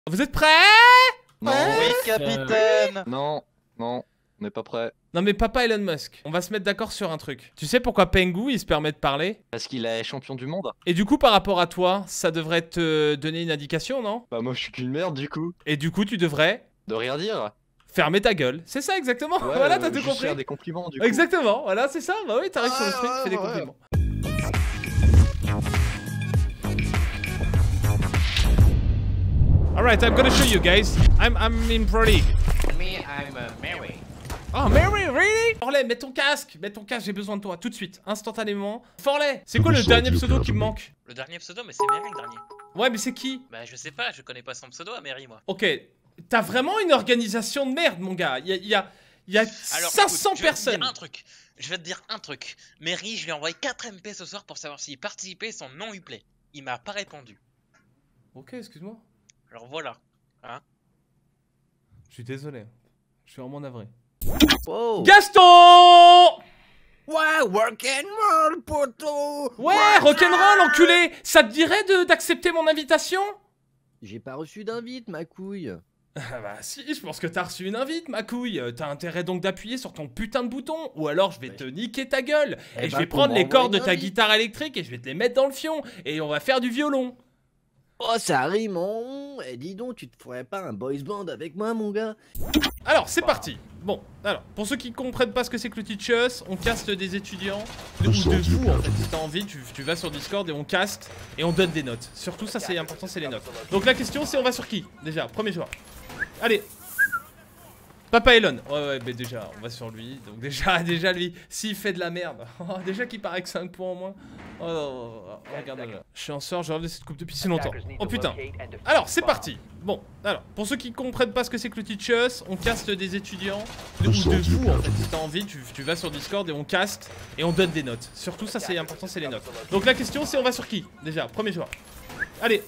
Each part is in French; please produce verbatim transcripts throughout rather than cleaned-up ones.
Vous êtes prêts? Non. Oui, capitaine. Non, non, on n'est pas prêt. Non mais papa Elon Musk, on va se mettre d'accord sur un truc. Tu sais pourquoi Pengu il se permet de parler? Parce qu'il est champion du monde. Et du coup par rapport à toi, ça devrait te donner une indication, non? Bah moi je suis qu'une merde du coup. Et du coup tu devrais De rien dire. fermer ta gueule. C'est ça exactement. Ouais, Voilà, t'as euh, tout juste compris. faire des compliments du coup. Exactement, voilà, c'est ça. Bah oui, t'arrives sur le Ah, street, tu fais des ouais. compliments. Alright, I'm gonna show you guys. I'm, I'm in Pro League. Me, I'm uh, Mary. Oh, Mary, really? Forley, mets ton casque, mets ton casque, j'ai besoin de toi, tout de suite, instantanément. Forley, c'est quoi le dernier pseudo qui me manque? Le dernier pseudo, mais c'est Mary le dernier. Ouais, mais c'est qui? Bah je sais pas, je connais pas son pseudo à Mary moi. Ok, t'as vraiment une organisation de merde, mon gars. Il y a, y a, y a Alors, cinq cents écoute, je vais te personnes. dire un truc. Je vais te dire un truc. Mary, je lui ai envoyé quatre M P ce soir pour savoir s'il participait son non Uplay. Il m'a pas répondu. Ok, excuse-moi. Alors voilà. Hein? Je suis désolé. Je suis vraiment navré. Wow. Gaston! Ouais, rock'n'roll, poteau. Ouais, rock'n'roll, enculé! Ça te dirait de- d'accepter mon invitation? J'ai pas reçu d'invite, ma couille. Ah bah si, je pense que t'as reçu une invite, ma couille. Euh, T'as intérêt donc d'appuyer sur ton putain de bouton, ou alors je vais te niquer ta gueule. Eh Et je ben, vais pour prendre les m'envoyer cordes de une ta invite. guitare électrique et je vais te les mettre dans le fion. Et on va faire du violon. Oh, ça rime en... Eh, dis donc, tu te ferais pas un boys band avec moi, mon gars? Alors, c'est parti. Bon, alors, pour ceux qui comprennent pas ce que c'est que le Teachers, on caste des étudiants, de, ou de vous en fait, si t'as envie, tu, tu vas sur Discord et on caste, et on donne des notes. Surtout ça c'est important, c'est les notes. Donc la question c'est on va sur qui? Déjà, premier joueur. Allez. Papa Elon. Ouais ouais, mais déjà, on va sur lui. Donc déjà, déjà lui, s'il fait de la merde, oh, déjà qu'il paraît que cinq points en moins. Oh, oh, oh, regarde là. Je suis en sort, j'ai rêvé de cette coupe depuis si longtemps. Oh putain. Alors, c'est parti. Bon, alors, pour ceux qui comprennent pas ce que c'est que le Teachers, on caste des étudiants, de, ou de vous en fait, si t'as envie, tu, tu vas sur Discord et on caste, et on donne des notes. Surtout ça c'est important, c'est les notes. Donc la question c'est on va sur qui? Déjà, premier joueur. Allez.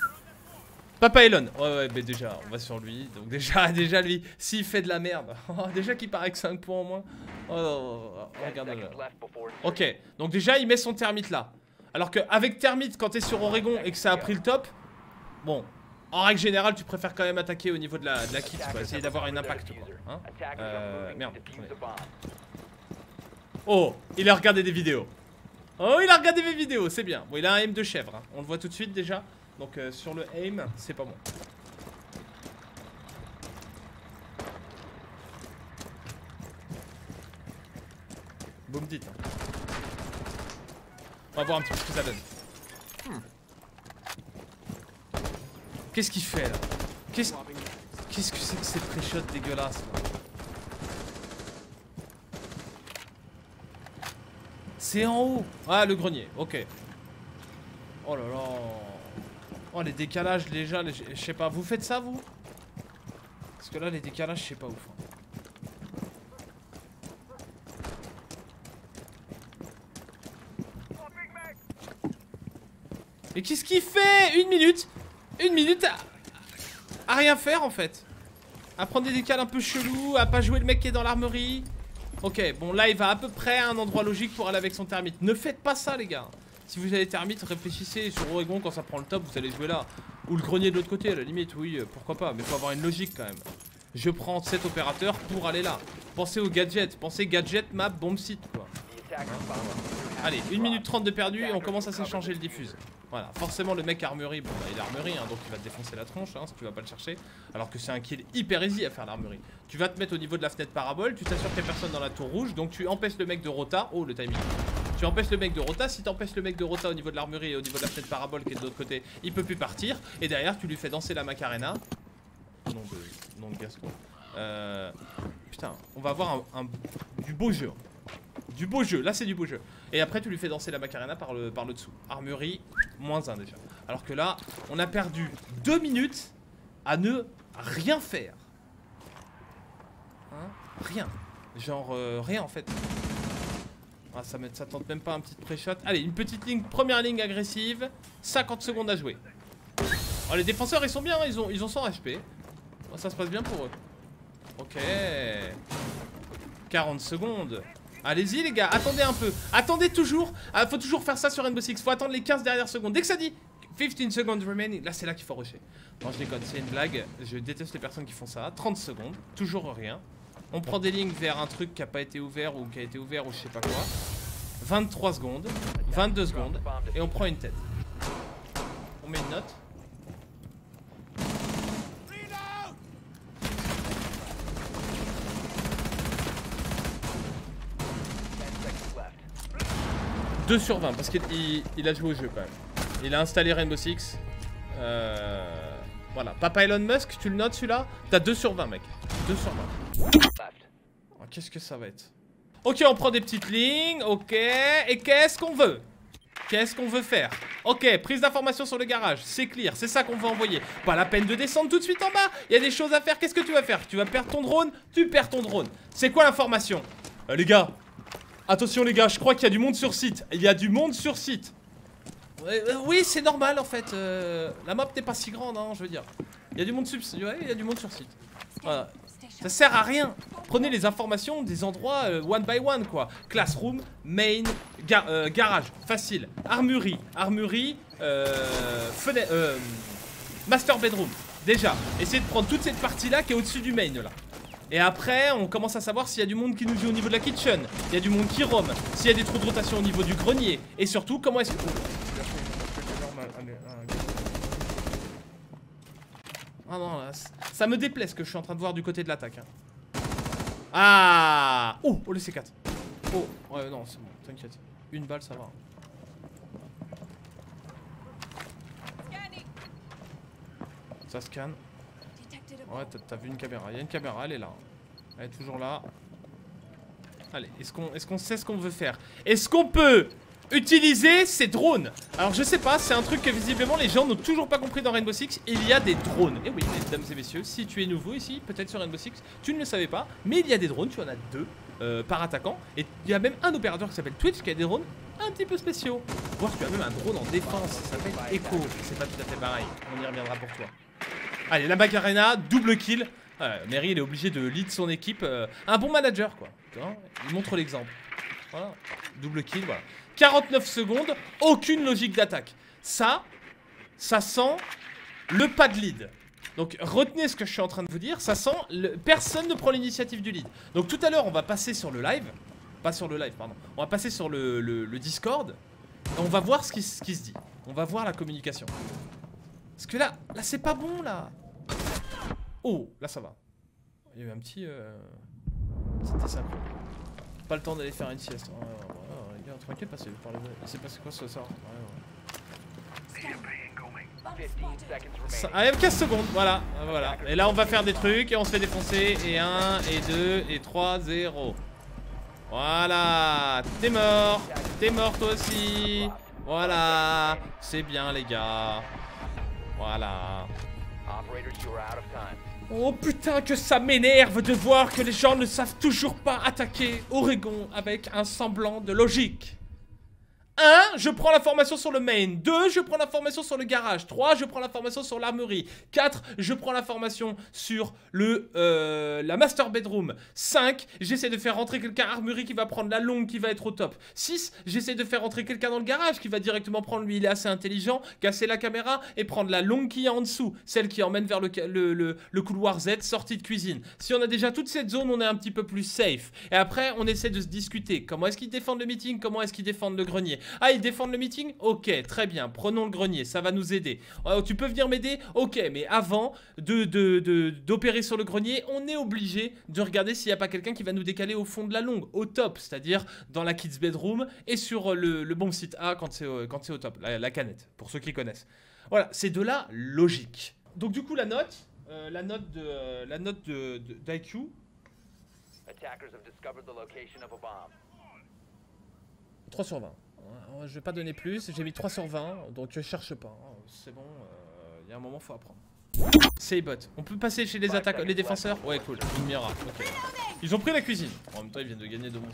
Papa Elon. Ouais ouais, mais déjà, on va sur lui. Donc déjà, déjà lui, s'il fait de la merde, oh, déjà qu'il paraît que cinq points en moins. Oh, oh, oh, regarde là. Ok, donc déjà il met son termite là. Alors qu'avec termite, quand t'es sur Oregon et que ça a pris le top, bon, en règle générale, tu préfères quand même attaquer au niveau de la, de la kit, quoi. Essayer d'avoir un impact, quoi. Hein euh, merde. Attendez. Oh, il a regardé des vidéos. Oh, il a regardé mes vidéos, c'est bien. Bon, il a un aim de chèvre, hein. On le voit tout de suite déjà. Donc euh, sur le aim, c'est pas bon. Vous me dites. Hein. On va voir un petit peu ce que ça donne. Hmm. Qu'est-ce qu'il fait là? Qu'est-ce Qu'est-ce que c'est que ces pré-shots dégueulasses là? C'est en haut. Ah, le grenier, ok. Oh là là. Oh, les décalages déjà, les... je sais pas, vous faites ça vous? Parce que là, les décalages, je sais pas ouf. Hein. Mais qu'est-ce qu'il fait? Une minute Une minute à... à rien faire en fait. À prendre des décales un peu chelous, à pas jouer le mec qui est dans l'armerie. Ok, bon là il va à peu près à un endroit logique pour aller avec son termite. Ne faites pas ça les gars. Si vous avez termite, réfléchissez sur Oregon quand ça prend le top, vous allez jouer là. Ou le grenier de l'autre côté à la limite, oui, pourquoi pas. Mais faut avoir une logique quand même. Je prends cet opérateur pour aller là. Pensez au gadget, pensez gadget, map, bomb site quoi. Hein? Allez, une minute trente de perdu et on commence à s'échanger le diffuse. Voilà, forcément le mec armurerie, bon bah il est armurerie hein, donc il va te défoncer la tronche hein, si tu vas pas le chercher. Alors que c'est un kill hyper easy à faire l'armurerie. Tu vas te mettre au niveau de la fenêtre parabole, tu t'assures qu'il y a personne dans la tour rouge, donc tu empêches le mec de rota. Oh le timing. Tu empêches le mec de rota, si t'empêches le mec de rota au niveau de l'armurerie et au niveau de la fenêtre parabole qui est de l'autre côté, il peut plus partir. Et derrière tu lui fais danser la Macarena. Nom de, nom de Gaston. Euh, putain, on va avoir un, un, du beau jeu. Du beau jeu, là c'est du beau jeu. Et après tu lui fais danser la Macarena par le, par le dessous. Armurerie, moins un déjà. Alors que là, on a perdu deux minutes à ne rien faire. Hein? Rien. Genre euh, rien en fait. Ah, ça, ça tente même pas un petit pré-shot. Allez, une petite ligne, première ligne agressive. cinquante secondes à jouer. Oh, les défenseurs ils sont bien, ils ont, ils ont cent H P. Oh, ça se passe bien pour eux. Ok. quarante secondes. Allez-y les gars, attendez un peu. Attendez toujours. Ah, faut toujours faire ça sur Rainbow Six. Faut attendre les quinze dernières secondes. Dès que ça dit quinze seconds remaining. Là, c'est là qu'il faut rusher. Non, je déconne, c'est une blague. Je déteste les personnes qui font ça. trente secondes, toujours rien. On prend des lignes vers un truc qui a pas été ouvert ou qui a été ouvert ou je sais pas quoi. vingt-trois secondes, vingt-deux secondes, et on prend une tête. On met une note. deux sur vingt parce qu'il il, il a joué au jeu quand même. Il a installé Rainbow Six. Euh, voilà. Papa Elon Musk, tu le notes celui-là? T'as deux sur vingt, mec. deux sur vingt. Oh, qu'est-ce que ça va être? Ok, on prend des petites lignes. Ok. Et qu'est-ce qu'on veut? Qu'est-ce qu'on veut faire? Ok, prise d'information sur le garage. C'est clear, c'est ça qu'on veut envoyer. Pas la peine de descendre tout de suite en bas. Il y a des choses à faire. Qu'est-ce que tu vas faire? Tu vas perdre ton drone? Tu perds ton drone. C'est quoi l'information? euh, Les gars. Attention les gars, je crois qu'il y a du monde sur site. Il y a du monde sur site. Ouais, euh, oui, c'est normal en fait. Euh, la map n'est pas si grande, hein, je veux dire. Il y a du monde sur ouais, il y a du monde sur site. Voilà. Ça sert à rien. Prenez les informations des endroits euh, one by one quoi. Classroom, main, gar euh, garage, facile. Armurerie, armurerie, euh, fenêtre, euh, master bedroom. Déjà, essayez de prendre toute cette partie là qui est au-dessus du main là. Et après, on commence à savoir s'il y a du monde qui nous joue au niveau de la kitchen. Il y a du monde qui roam. S'il y a des trous de rotation au niveau du grenier. Et surtout, comment est-ce que... Ah non, là, ça me déplaît ce que je suis en train de voir du côté de l'attaque. Hein. Ah oh, oh, le C quatre. Oh, ouais, non, c'est bon, t'inquiète. Une balle, ça va. Ça scanne. Ouais, t'as vu une caméra. Il y a une caméra, elle est là. Elle est toujours là. Allez, est-ce qu'on est-ce qu'on sait ce qu'on veut faire? Est-ce qu'on peut utiliser ces drones? Alors, je sais pas, c'est un truc que visiblement les gens n'ont toujours pas compris dans Rainbow Six. Il y a des drones. Et oui, mesdames et messieurs, si tu es nouveau ici, peut-être sur Rainbow Six, tu ne le savais pas. Mais il y a des drones, tu en as deux euh, par attaquant. Et il y a même un opérateur qui s'appelle Twitch qui a des drones un petit peu spéciaux. Voir, tu as même un drone en défense. Ça s'appelle Echo. C'est pas tout à fait pareil. On y reviendra pour toi. Allez, la Macarena, double kill. Euh, Mary, il est obligé de lead son équipe. Euh, un bon manager, quoi. Tu vois, il montre l'exemple. Voilà. Double kill, voilà. quarante-neuf secondes, aucune logique d'attaque. Ça, ça sent le pas de lead. Donc, retenez ce que je suis en train de vous dire. Ça sent, le... personne ne prend l'initiative du lead. Donc, tout à l'heure, on va passer sur le live. Pas sur le live, pardon. On va passer sur le, le, le Discord. Et on va voir ce qui, ce qui se dit. On va voir la communication. Parce que là, là c'est pas bon là. Oh, là ça va. Il y a eu un petit... Euh... C'était synchro. Pas le temps d'aller faire une sieste. Ouais, ouais, ouais, les gars, tranquille, passez par le... Il s'est passé quoi ce soir? Ouais, ouais. Ça... Allez, quinze secondes, voilà, voilà. Et là on va faire des trucs et on se fait défoncer. Et un, et deux, et trois, zéro. Voilà. T'es mort. T'es mort toi aussi. Voilà. C'est bien les gars. Voilà. Oh putain que ça m'énerve de voir que les gens ne savent toujours pas attaquer Oregon avec un semblant de logique. un. Je prends l'information sur le main. deux. Je prends l'information sur le garage. trois. Je prends l'information sur l'armurerie. quatre. Je prends l'information sur le euh, la master bedroom. cinq. J'essaie de faire rentrer quelqu'un armurerie qui va prendre la longue qui va être au top. six. J'essaie de faire rentrer quelqu'un dans le garage qui va directement prendre, lui il est assez intelligent, casser la caméra et prendre la longue qui est en dessous, celle qui emmène vers le, le, le, le couloir Z, sortie de cuisine. Si on a déjà toute cette zone, on est un petit peu plus safe. Et après, on essaie de se discuter. Comment est-ce qu'ils défendent le meeting? Comment est-ce qu'ils défendent le grenier? Ah, ils défendent le meeting? Ok, très bien. Prenons le grenier, ça va nous aider. Oh, tu peux venir m'aider? Ok, mais avant de, de, de, d'opérer sur le grenier, on est obligé de regarder s'il n'y a pas quelqu'un qui va nous décaler au fond de la longue, au top, c'est-à-dire dans la kids bedroom et sur le, le bon site A quand c'est quand c'est au top, la, la canette, pour ceux qui connaissent. Voilà, c'est de la logique. Donc du coup, la note, euh, la note de euh, la note de, de d'I Q. trois sur vingt. Je vais pas donner plus, j'ai mis trois sur vingt, donc je cherche pas. C'est bon, il euh, y a un moment, faut apprendre. C'est bot. On peut passer chez les attaques, les défenseurs? Ouais, cool. Une Mira. Ok. Ils ont pris la cuisine. En même temps, ils viennent de gagner deux bons.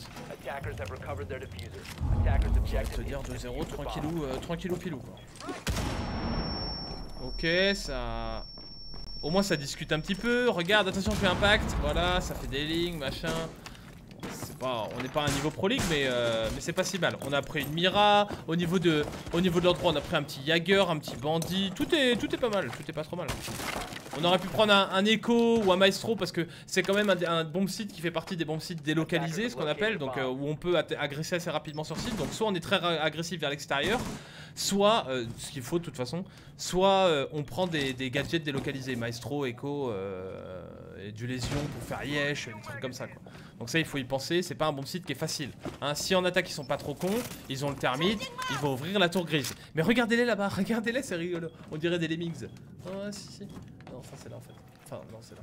Je vais te dire deux zéro, tranquillou, euh, tranquillou pilou quoi. Ok, ça. Au moins, ça discute un petit peu. Regarde, attention, je fais impact. Voilà, ça fait des lignes, machin. c'est pas, on n'est pas à un niveau Pro League, mais, euh, mais c'est pas si mal. On a pris une Mira, au niveau de, au niveau de l'endroit, on a pris un petit Jagger, un petit Bandit. Tout est, tout est pas mal, tout est pas trop mal. On aurait pu prendre un, un Echo ou un Maestro parce que c'est quand même un, un bomb site qui fait partie des bombes sites délocalisés, ce qu'on appelle, donc euh, où on peut agresser assez rapidement sur site. Donc soit on est très agressif vers l'extérieur, soit, euh, ce qu'il faut de toute façon, soit euh, on prend des, des gadgets délocalisés, Maestro, Echo, euh, et du Lésion pour faire Yesh, des trucs comme ça quoi. Donc ça il faut y penser, c'est pas un bomb site qui est facile. Hein, si en attaque ils sont pas trop cons, ils ont le thermite, ils vont ouvrir la tour grise. Mais regardez-les là-bas, regardez-les, c'est rigolo. On dirait des lemmings. Ah si si. Non ça c'est là en fait. Enfin non c'est là.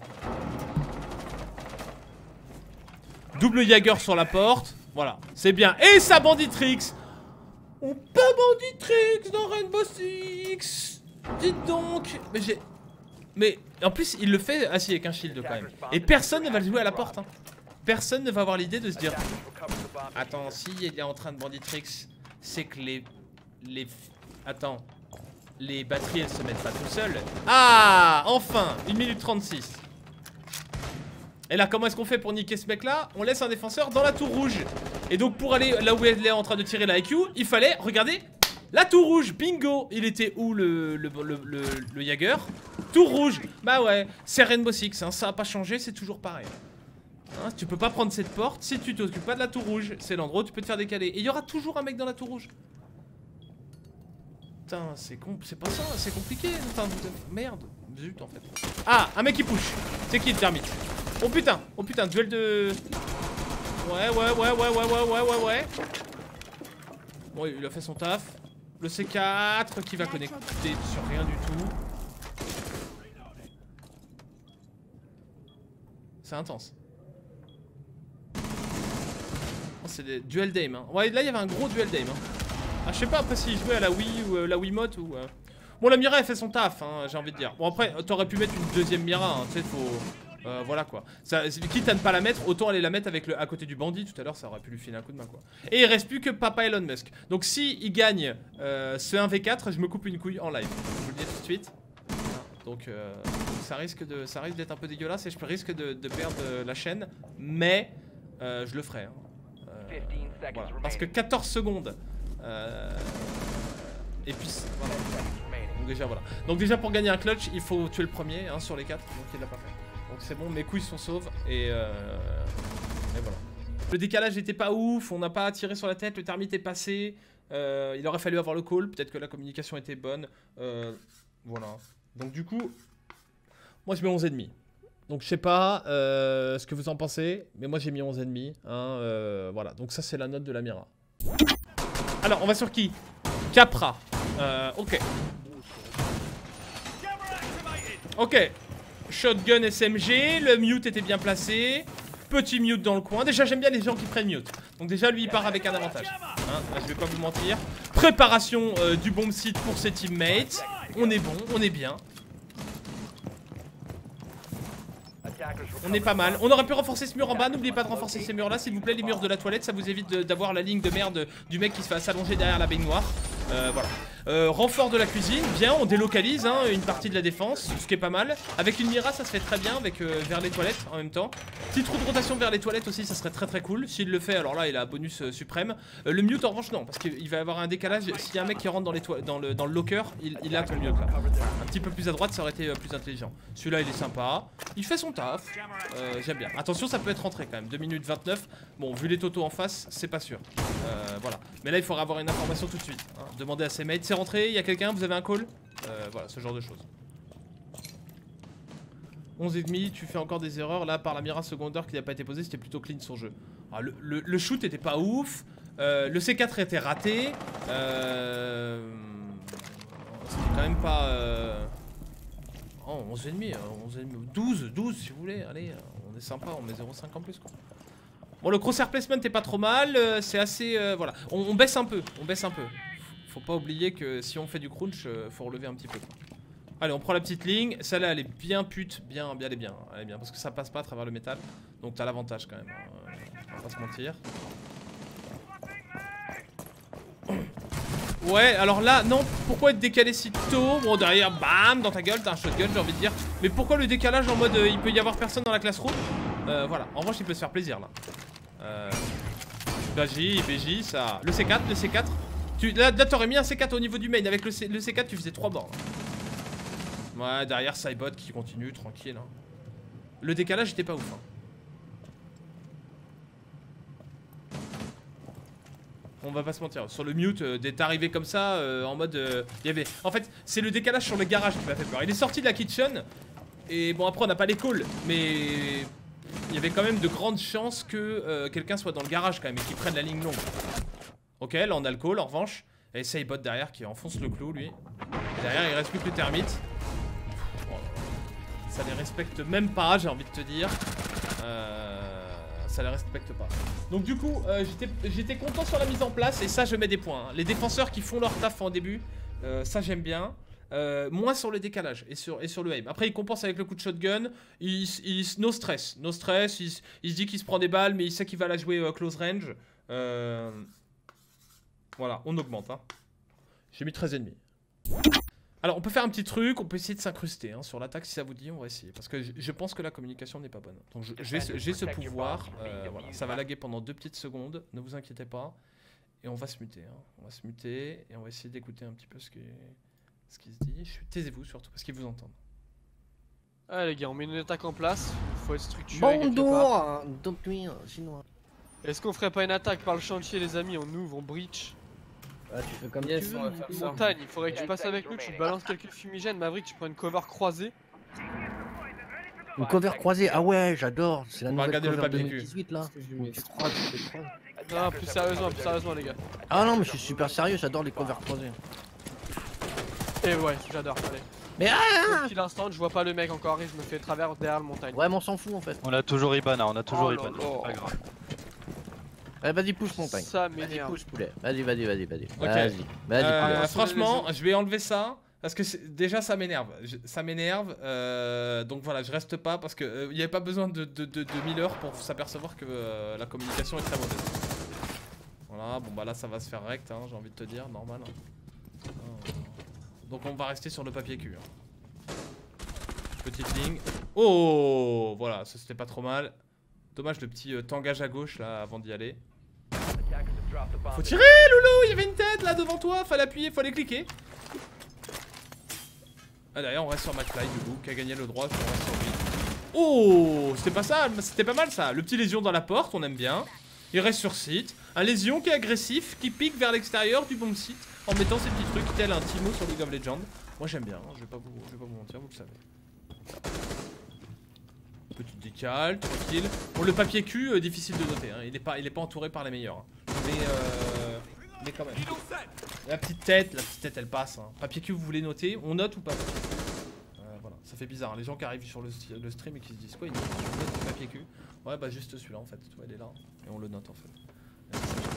Double Jagger sur la porte. Voilà, c'est bien. Et ça Banditrix. On peut Banditrix dans Rainbow Six. Dites donc. Mais j'ai... Mais en plus il le fait assis avec un shield quand même. Et personne ne va le jouer à la porte hein. Personne ne va avoir l'idée de se dire attends, si il est en train de Banditrix, c'est que les... les... Attends. Les batteries elles se mettent pas tout seules. Ah, enfin, une minute trente-six. Et là comment est-ce qu'on fait pour niquer ce mec là? On laisse un défenseur dans la tour rouge. Et donc pour aller là où elle est en train de tirer la I Q, il fallait, regardez, la tour rouge, bingo. Il était où le, le, le, le, le Jagger? Tour rouge. Bah ouais, c'est Rainbow Six, hein, ça a pas changé, c'est toujours pareil. Hein, tu peux pas prendre cette porte si tu t'occupes pas de la tour rouge. C'est l'endroit où tu peux te faire décaler. Et il y aura toujours un mec dans la tour rouge. Putain, c'est com... c'est pas ça, c'est compliqué. Enfin, merde, zut en fait. Ah, un mec qui push. C'est qui le thermite? Oh putain, oh putain, duel de... Ouais, ouais, ouais, ouais, ouais, ouais, ouais, ouais, ouais. Bon, il a fait son taf. Le C quatre qui va connecter sur rien du tout. C'est intense. Oh, c'est des duel d'aim. Hein. Ouais, là il y avait un gros duel d'aim. Hein. Ah, je sais pas après s'il jouait à la Wii ou euh, la Wiimote ou. Euh... Bon, la Mira elle fait son taf, hein, j'ai envie de dire. Bon, après, t'aurais pu mettre une deuxième Mira, hein, tu sais, faut. Euh, voilà quoi. Ça, quitte à ne pas la mettre, autant aller la mettre avec le à côté du bandit. Tout à l'heure, ça aurait pu lui filer un coup de main quoi. Et il reste plus que Papa Elon Musk. Donc, si il gagne euh, ce un v quatre, je me coupe une couille en live. Je vous le dis tout de suite. Donc, euh, ça risque de, ça risque d'être un peu dégueulasse et je risque de, de perdre euh, la chaîne. Mais euh, je le ferai. Hein. Euh, voilà. Parce que quatorze secondes. Euh, et puis voilà. Donc déjà voilà. Donc déjà pour gagner un clutch, il faut tuer le premier hein, sur les quatre. Donc il l'a pas fait. Donc c'est bon, mes couilles sont sauves et, euh, et voilà. Le décalage était pas ouf, on n'a pas tiré sur la tête, le thermite est passé. Euh, il aurait fallu avoir le call, peut-être que la communication était bonne. Euh, voilà. Donc du coup, moi je mets onze virgule cinq. Donc je sais pas euh, ce que vous en pensez, mais moi j'ai mis onze virgule cinq. Hein, euh, voilà, donc ça c'est la note de la Mira. Alors on va sur qui? Capra. Euh, ok. Ok. Shotgun S M G, le mute était bien placé. Petit mute dans le coin. Déjà j'aime bien les gens qui prennent mute. Donc déjà lui il part avec un avantage. Hein, je vais pas vous mentir. Préparation euh, du bomb site pour ses teammates. On est bon, on est bien. On est pas mal. On aurait pu renforcer ce mur en bas. N'oubliez pas de renforcer ces murs là s'il vous plaît. Les murs de la toilette, ça vous évite d'avoir la ligne de merde du mec qui se fait s'allonger derrière la baignoire. Euh, voilà. Euh, renfort de la cuisine, bien, on délocalise hein, une partie de la défense, ce qui est pas mal. Avec une Mira, ça se fait très bien, avec euh, vers les toilettes en même temps. Petit trou de rotation vers les toilettes aussi, ça serait très très cool. S'il le fait, alors là, il a un bonus euh, suprême. Euh, le mute, en revanche, non, parce qu'il va y avoir un décalage. S'il y a un mec qui rentre dans, les dans, le, dans le locker, il, il a ton mute là. Un petit peu plus à droite, ça aurait été euh, plus intelligent. Celui-là, il est sympa. Il fait son taf. Euh, J'aime bien. Attention, ça peut être rentré quand même. deux minutes vingt-neuf. Bon, vu les totaux en face, c'est pas sûr. Euh, voilà. Mais là, il faudra avoir une information tout de suite. Hein. Demandez à ses mates. C'est rentré, il y a quelqu'un, vous avez un call euh, voilà, ce genre de choses. onze virgule cinq, tu fais encore des erreurs. Là, par la Mira secondaire qui n'a pas été posée, c'était plutôt clean son jeu. Ah, le, le, le shoot était pas ouf. Euh, le C quatre était raté. Euh... C'était quand même pas... Euh... Oh, onze virgule cinq, douze, douze si vous voulez. Allez, on est sympa, on met zéro virgule cinq en plus quoi. Bon, le crosshair placement est pas trop mal. Euh, C'est assez... Euh, voilà, on, on baisse un peu, on baisse un peu. Faut pas oublier que si on fait du crunch, euh, faut relever un petit peu. Allez, on prend la petite ligne. Celle-là, elle est bien pute. Bien, bien, elle est bien. Elle est bien. Parce que ça passe pas à travers le métal. Donc t'as l'avantage quand même. Euh, on va pas se mentir. Ouais, alors là, non. Pourquoi être décalé si tôt? Bon, derrière, bam, dans ta gueule, t'as un shotgun, j'ai envie de dire. Mais pourquoi le décalage en mode euh, il peut y avoir personne dans la classroom? euh, Voilà. En revanche, il peut se faire plaisir là. Euh... B J, B J, ça... Le C quatre, le C quatre. Tu... Là, là t'aurais mis un C quatre au niveau du main. Avec le, C... le C quatre, tu faisais trois bords. Ouais, derrière, Cybot qui continue, tranquille. Hein. Le décalage était pas ouf. Hein. On va pas se mentir, sur le mute, euh, d'être arrivé comme ça, euh, en mode... Euh, y avait... En fait, c'est le décalage sur le garage qui m'a fait peur. Il est sorti de la kitchen, et bon après on n'a pas les calls, mais... Il y avait quand même de grandes chances que euh, quelqu'un soit dans le garage quand même, et qu'il prenne la ligne longue. Ok, là on a le call en revanche. Et Cybot derrière qui enfonce le clou lui. Et derrière il reste plus que le termite. Oh, ça les respecte même pas, j'ai envie de te dire. Euh... Ça les respecte pas. Donc du coup, euh, j'étais content sur la mise en place et ça je mets des points. Hein. Les défenseurs qui font leur taf en début, euh, ça j'aime bien. Euh, moins sur le décalage et sur, et sur le aim. Après il compense avec le coup de shotgun. Il, il, no stress, no stress. Il, il se dit qu'il se prend des balles mais il sait qu'il va la jouer euh, close range. Euh... Voilà, on augmente. Hein. J'ai mis treize ennemis. Alors on peut faire un petit truc, on peut essayer de s'incruster hein, sur l'attaque si ça vous dit, on va essayer. Parce que je, je pense que la communication n'est pas bonne. Donc j'ai ce pouvoir, euh, voilà. Ça va laguer pendant deux petites secondes, ne vous inquiétez pas. Et on va se muter, hein. On va se muter et on va essayer d'écouter un petit peu ce qui, ce qui se dit. Taisez-vous surtout parce qu'ils vous entendent. Ah les gars, on met une attaque en place, il faut être structuré. Bonjour, docteur chinois. Est-ce qu'on ferait pas une attaque par le chantier les amis? On ouvre, on breach. Ah, tu fais comme Yes, tu veux. on va faire ça. Montagne, il faudrait que tu passes avec nous, tu te balances quelques fumigènes. Maverick, tu prends une cover croisée. Une cover croisée, ah ouais, j'adore. C'est la On va nouvelle regarder le cover papier deux cul. mille dix-huit là. Tu croises, tu croises. Non, plus sérieusement, plus sérieusement les gars. Ah non, mais je suis super sérieux, j'adore les covers croisées. Et ouais, j'adore, allez. Mais ah Depuis l'instant, je vois pas le mec encore et je me fais travers derrière le montagne. Ouais, mais on s'en fout en fait. On a toujours Ibana, on a toujours Oh là Ibana. là. C'est pas grave. Ouais, vas-y, pousse montagne. Ça Vas-y, m'énerve. pousse poulet. Vas-y, vas-y, vas-y, vas-y. Ok. Vas-y, vas-y, Euh, poulet. franchement, je vais enlever ça. Parce que déjà ça m'énerve, ça m'énerve, euh, donc voilà, je reste pas parce que il euh, n'y avait pas besoin de, de, de, de mille heures pour s'apercevoir que euh, la communication est très mauvaise. Voilà, bon bah là ça va se faire rect, hein, j'ai envie de te dire, normal. Hein. Donc on va rester sur le papier cul. Hein. Petite ligne. Oh, voilà, ça c'était pas trop mal. Dommage le petit euh, tangage à gauche là avant d'y aller. Faut tirer Loulou, il y avait une tête là devant toi, fallait appuyer, fallait cliquer. Ah d'ailleurs on reste sur McFly du coup, qui a gagné le droit, on reste sur lui. Oh, c'était pas ça, c'était pas mal ça. Le petit lésion dans la porte, on aime bien. Il reste sur site. Un lésion qui est agressif, qui pique vers l'extérieur du bon site en mettant ses petits trucs tel un Timo sur League of Legends. Moi j'aime bien, hein, je, vais pas vous, je vais pas vous mentir, vous le savez. Petite décale, tranquille. Bon le papier cul, euh, difficile de noter, hein. il, est pas, il est pas entouré par les meilleurs. Hein. Mais euh... Mais quand même. La petite tête, la petite tête elle passe. Hein. Papier cul, vous voulez noter? On note ou pas? euh, Voilà, ça fait bizarre. Hein. Les gens qui arrivent sur le, le stream et qui se disent quoi, ils notent le papier cul. Ouais, bah juste celui-là en fait. Tu vois, il est là. Et on le note en fait.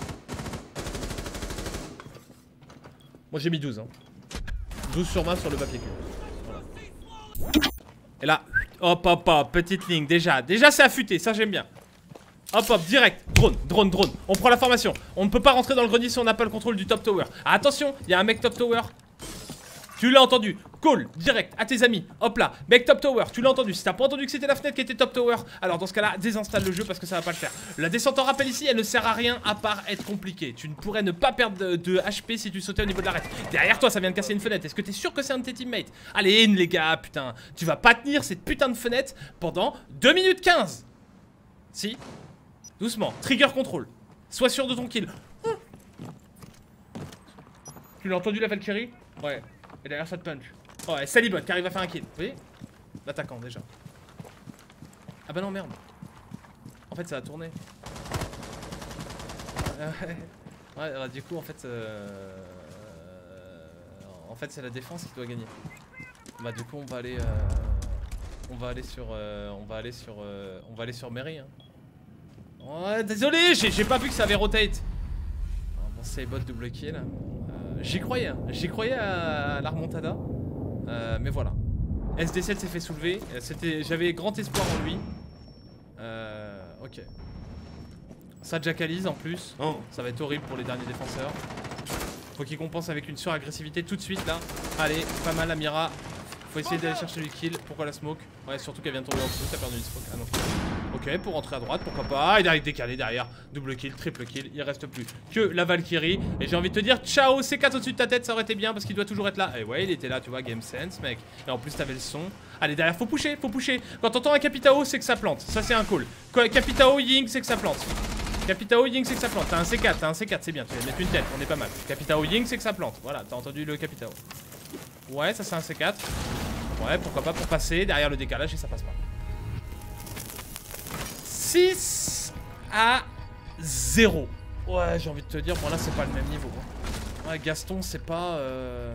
Moi j'ai mis douze. Hein. douze sur vingt sur le papier cul. Voilà. Et là, hop hop hop, petite ligne. Déjà, déjà c'est affûté. Ça j'aime bien. Hop hop, direct, drone, drone, drone. On prend la formation. On ne peut pas rentrer dans le grenier si on n'a pas le contrôle du top tower. Ah, attention, il y a un mec top tower. Tu l'as entendu. Call, direct, à tes amis. Hop là, mec top tower, tu l'as entendu. Si t'as pas entendu que c'était la fenêtre qui était top tower, alors dans ce cas-là, désinstalle le jeu parce que ça va pas le faire. La descente en rappel ici, elle ne sert à rien à part être compliquée. Tu ne pourrais ne pas perdre de, de H P si tu sautais au niveau de l'arête. Derrière toi, ça vient de casser une fenêtre. Est-ce que t'es sûr que c'est un de tes teammates? Allez, les gars, putain. Tu vas pas tenir cette putain de fenêtre pendant deux minutes quinze. Si. Doucement, trigger control. Sois sûr de ton kill. Mmh. Tu l'as entendu la Valkyrie? Ouais. Et derrière ça te punch. Oh, et Salibot qui arrive à faire un kill. Vous voyez? L'attaquant déjà. Ah bah non, merde. En fait, ça a tourné. Euh, ouais, bah, du coup, en fait. Euh... En fait, c'est la défense qui doit gagner. Bah, du coup, on va aller. Euh... On va aller sur. Euh... On va aller sur. Euh... On va aller sur Mary. Hein. Ouais, désolé, j'ai pas vu que ça avait rotate. Oh, bon, c'est bot double kill. Euh, j'y croyais, hein. J'y croyais à la remontada. Euh, mais voilà. S D sept s'est fait soulever. J'avais grand espoir en lui. Euh, ok. Ça jackalise en plus. Oh. Ça va être horrible pour les derniers défenseurs. Faut qu'il compense avec une suragressivité tout de suite là. Allez, pas mal Amira. Faut essayer d'aller chercher le kill. Pourquoi la smoke? Ouais, surtout qu'elle vient de tomber en dessous. T'as perdu une smoke. Ah non. Ok, pour rentrer à droite, pourquoi pas. Ah, il a décalé derrière. Double kill, triple kill. Il reste plus que la Valkyrie. Et j'ai envie de te dire, ciao, C quatre au-dessus de ta tête, ça aurait été bien parce qu'il doit toujours être là. Et ouais, il était là, tu vois, game sense, mec. Et en plus, t'avais le son. Allez, derrière, faut pusher, faut pusher. Quand t'entends un Capitao, c'est que ça plante. Ça, c'est un call. Capitao, Ying, c'est que ça plante. Capitao, Ying, c'est que ça plante. T'as un C quatre, t'as un C quatre, c'est bien. Tu vas mettre une tête, on est pas mal. Capitao, Ying, c'est que ça plante. Voilà, t'as entendu le Capitao. Ouais, ça, c'est un C quatre. Ouais, pourquoi pas pour passer derrière le décalage et ça passe pas. six à zéro. Ouais, j'ai envie de te dire, bon là c'est pas le même niveau. Ouais, Gaston c'est pas... Euh...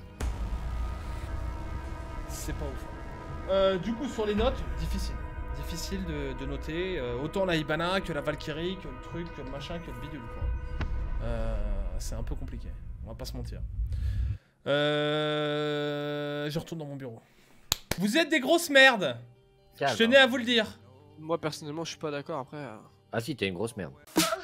C'est pas ouf. Euh, du coup sur les notes, difficile. Difficile de, de noter. Euh, autant la Hibana que la Valkyrie, que le truc, que le machin, que le bidule quoi. Euh, c'est un peu compliqué, on va pas se mentir. Euh... Je retourne dans mon bureau. Vous êtes des grosses merdes. Calme, Je tenais hein. à vous le dire. Moi personnellement je suis pas d'accord après. euh, Ah si, t'es une grosse merde.